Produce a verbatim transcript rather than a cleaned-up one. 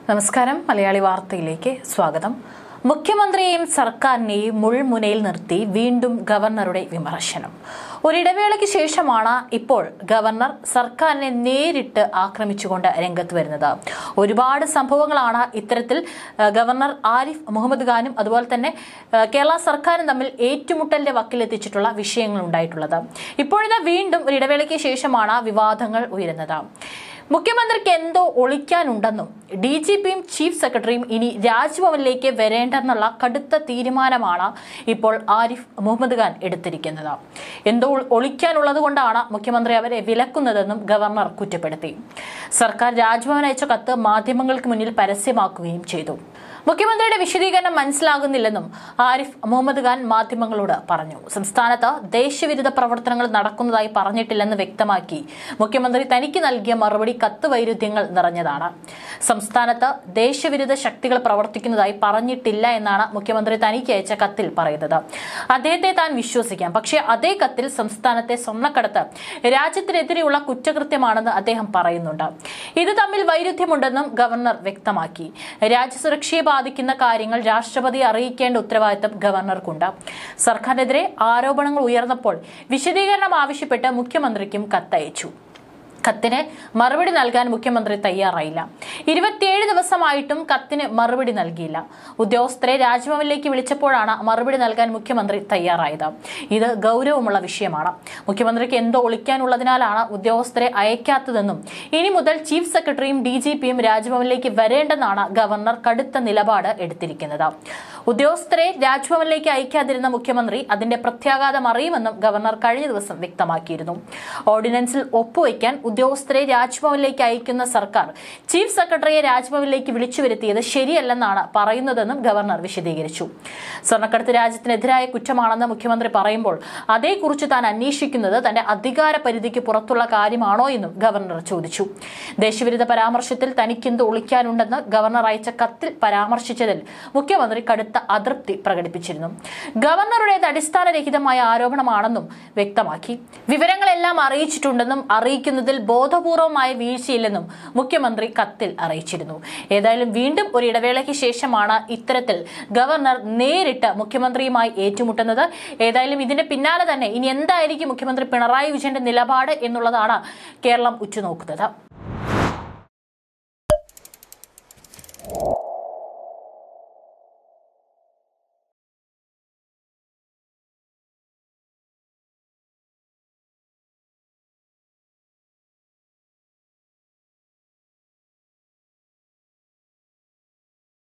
നമസ്കാരം. മലയാളി വാർത്തയിലേക്ക് സ്വാഗതം. മുഖ്യമന്ത്രിയെയും സർക്കാരിനെയും മുൾമുനയിൽ നിർത്തി വീണ്ടും ഗവർണറുടെ വിമർശനം. ഒരിടവേളയ്ക്ക് ശേഷമാണ് ഇപ്പോൾ ഗവർണർ സർക്കാരിനെ നേരിട്ട് ആക്രമിച്ചുകൊണ്ട് രംഗത്ത് വരുന്നത്. ഒരുപാട് സംഭവങ്ങളാണ് ഇത്തരത്തിൽ ഗവർണർ ആരിഫ് മുഹമ്മദ് ഖാനും അതുപോലെ തന്നെ കേരള സർക്കാരും തമ്മിൽ ഏറ്റുമുട്ടലിന്റെ വക്കിലെത്തിച്ചിട്ടുള്ള വിഷയങ്ങൾ ഉണ്ടായിട്ടുള്ളത്. ഇപ്പോഴത്തെ വീണ്ടും ഒരിടവേളയ്ക്ക് ശേഷമാണ് വിവാദങ്ങൾ ഉയരുന്നത്. മുഖ്യമന്ത്രിക്ക് എന്തോ ഒളിക്കാനുണ്ടെന്നും ഡി ജി പിയും ചീഫ് സെക്രട്ടറിയും ഇനി രാജ്ഭവനിലേക്ക് വരേണ്ടെന്നുള്ള കടുത്ത തീരുമാനമാണ് ഇപ്പോൾ ആരിഫ് മുഹമ്മദ് ഖാൻ എടുത്തിരിക്കുന്നത്. എന്തോ ഒളിക്കാനുള്ളത് കൊണ്ടാണ് മുഖ്യമന്ത്രി അവരെ വിലക്കുന്നതെന്നും ഗവർണർ കുറ്റപ്പെടുത്തി. സർക്കാർ രാജ്ഭവൻ അയച്ച കത്ത് മാധ്യമങ്ങൾക്ക് മുന്നിൽ പരസ്യമാക്കുകയും ചെയ്തു. മുഖ്യമന്ത്രിയുടെ വിശദീകരണം മനസ്സിലാകുന്നില്ലെന്നും ആരിഫ് മുഹമ്മദ് ഖാൻ മാധ്യമങ്ങളോട് പറഞ്ഞു. സംസ്ഥാനത്ത് ദേശവിരുദ്ധ പ്രവർത്തനങ്ങൾ നടക്കുന്നതായി പറഞ്ഞിട്ടില്ലെന്ന് വ്യക്തമാക്കി മുഖ്യമന്ത്രി തനിക്ക് നൽകിയ മറുപടി കത്ത് വൈരുദ്ധ്യങ്ങൾ നിറഞ്ഞതാണ്. സംസ്ഥാനത്ത് ദേശവിരുദ്ധ ശക്തികൾ പ്രവർത്തിക്കുന്നതായി പറഞ്ഞിട്ടില്ല എന്നാണ് മുഖ്യമന്ത്രി തനിക്ക് അയച്ച കത്തിൽ പറയുന്നത്. അദ്ദേഹത്തെ താൻ വിശ്വസിക്കാം, പക്ഷേ അതേ കത്തിൽ സംസ്ഥാനത്തെ സ്വർണ്ണക്കടത്ത് രാജ്യത്തിനെതിരെയുള്ള കുറ്റകൃത്യമാണെന്ന് അദ്ദേഹം പറയുന്നുണ്ട്. ഇത് തമ്മിൽ വൈരുദ്ധ്യമുണ്ടെന്നും ഗവർണർ വ്യക്തമാക്കി. രാജ്യസുരക്ഷയെ ബാധിക്കുന്ന കാര്യങ്ങൾ രാഷ്ട്രപതിയെ അറിയിക്കേണ്ട ഉത്തരവാദിത്തം ഗവർണർക്കുണ്ട്. സർക്കാരിനെതിരെ ആരോപണങ്ങൾ ഉയർന്നപ്പോൾ വിശദീകരണം ആവശ്യപ്പെട്ട് മുഖ്യമന്ത്രിക്കും കത്തയച്ചു. കത്തിന് മറുപടി നൽകാൻ മുഖ്യമന്ത്രി തയ്യാറായില്ല. ഇരുപത്തിയേഴ് ദിവസമായിട്ടും കത്തിന് മറുപടി നൽകിയില്ല. ഉദ്യോഗസ്ഥരെ രാജ്ഭവനിലേക്ക് വിളിച്ചപ്പോഴാണ് മറുപടി നൽകാൻ മുഖ്യമന്ത്രി തയ്യാറായത്. ഇത് ഗൗരവമുള്ള വിഷയമാണ്. മുഖ്യമന്ത്രിക്ക് എന്തോ ഒളിക്കാനുള്ളതിനാലാണ് ഉദ്യോഗസ്ഥരെ അയക്കാത്തതെന്നും ഇനി മുതൽ ചീഫ് സെക്രട്ടറിയും ഡി ജി പിയും രാജ്ഭവനിലേക്ക് വരേണ്ടെന്നാണ് ഗവർണർ കടുത്ത നിലപാട് എടുത്തിരിക്കുന്നത്. ഉദ്യോഗസ്ഥരെ രാജ്ഭവനിലേക്ക് അയക്കാതിരുന്ന മുഖ്യമന്ത്രി അതിന്റെ പ്രത്യാഘാതം അറിയുമെന്നും ഗവർണർ കഴിഞ്ഞ ദിവസം വ്യക്തമാക്കിയിരുന്നു. ഓർഡിനൻസിൽ ഒപ്പുവയ്ക്കാൻ ഉദ്യോഗസ്ഥരെ രാജ്ഭവനിലേക്ക് അയക്കുന്ന സർക്കാർ ചീഫ് സെക്രട്ടറിയെ രാജ്ഭവനിലേക്ക് വിളിച്ചു വരുത്തിയത് ശരിയല്ലെന്നാണ് പറയുന്നതെന്നും ഗവർണർ വിശദീകരിച്ചു. സ്വർണ്ണക്കടത്ത് രാജ്യത്തിനെതിരായ കുറ്റമാണെന്ന് മുഖ്യമന്ത്രി പറയുമ്പോൾ അതേക്കുറിച്ച് താൻ അന്വേഷിക്കുന്നത് തന്റെ അധികാര പരിധിക്ക് പുറത്തുള്ള കാര്യമാണോ എന്നും ഗവർണർ ചോദിച്ചു. ദേശവിരുദ്ധ പരാമർശത്തിൽ തനിക്കെന്ത് ഒളിക്കാനുണ്ടെന്ന് ഗവർണർ അയച്ച കത്തിൽ പരാമർശിച്ചതിൽ മുഖ്യമന്ത്രി കടുത്ത അതൃപ്തി പ്രകടിപ്പിച്ചിരുന്നു. ഗവർണറുടേത് അടിസ്ഥാനരഹിതമായ ആരോപണമാണെന്നും വ്യക്തമാക്കി. വിവരങ്ങളെല്ലാം അറിയിച്ചിട്ടുണ്ടെന്നും അറിയിക്കുന്നതിൽ ബോധപൂർവമായ വീഴ്ചയില്ലെന്നും മുഖ്യമന്ത്രി കത്തിൽ അറിയിച്ചിരുന്നു. ഏതായാലും വീണ്ടും ഒരു ഇടവേളയ്ക്ക് ശേഷമാണ് ഇത്തരത്തിൽ ഗവർണർ നേരിട്ട് മുഖ്യമന്ത്രിയുമായി ഏറ്റുമുട്ടുന്നത്. ഏതായാലും ഇതിന്റെ പിന്നാലെ തന്നെ ഇനി എന്തായിരിക്കും മുഖ്യമന്ത്രി പിണറായി വിജയന്റെ നിലപാട് എന്നുള്ളതാണ് കേരളം ഉറ്റുനോക്കുന്നത്.